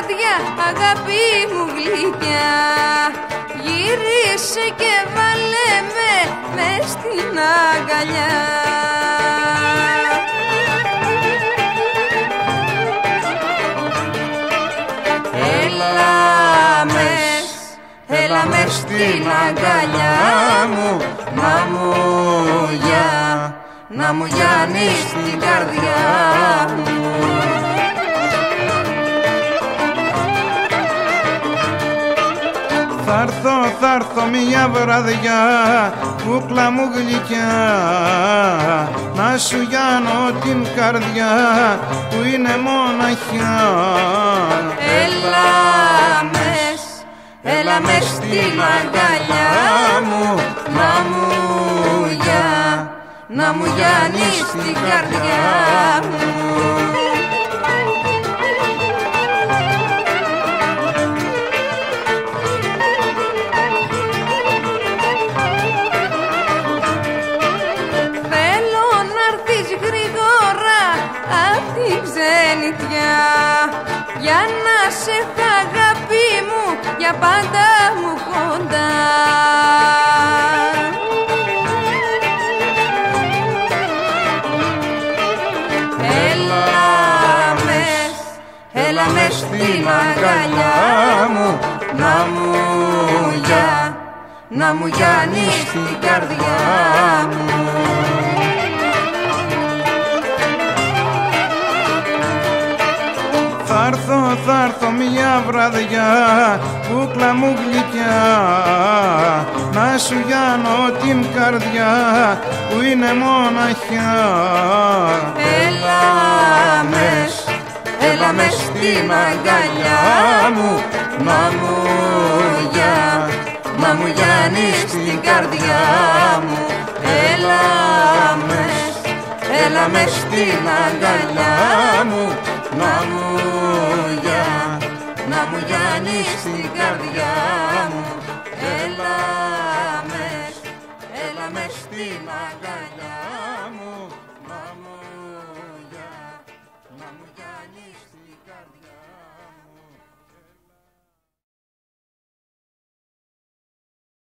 καρδιά, αγάπη μου γλυκιά. Γύρισε και βάλε με μες στην αγκαλιά. Έλα μες στην αγκαλιά μου, να μου γιάνεις την καρδιά μου. Θα έρθω μια βραδιά, κούκλα μου γλυκιά, να σου γιάνω την καρδιά που είναι μοναχιά. Έλα μες στην αγκαλιά μου, να μου γιάνεις την καρδιά μου. Θέλω να'ρθεις γρήγορα απ' την ξενιτιά, για να σε έχω αγάπη μου για πάντα μου κοντά. Έλα μες στην αγκαλιά μου, να μου γιάνεις την καρδιά μου. Θα έρθω μια βραδιά, κούκλα μου γλυκιά, να σου γιάνω την καρδιά που είναι μοναχιά. Έλα μες στην αγκαλιά μου, να μου γιάνεις την καρδιά μου. Έλα μες στην αγκαλιά μου, να μου γιάνεις την καρδιά μου. Έλα μες στην αγκαλιά.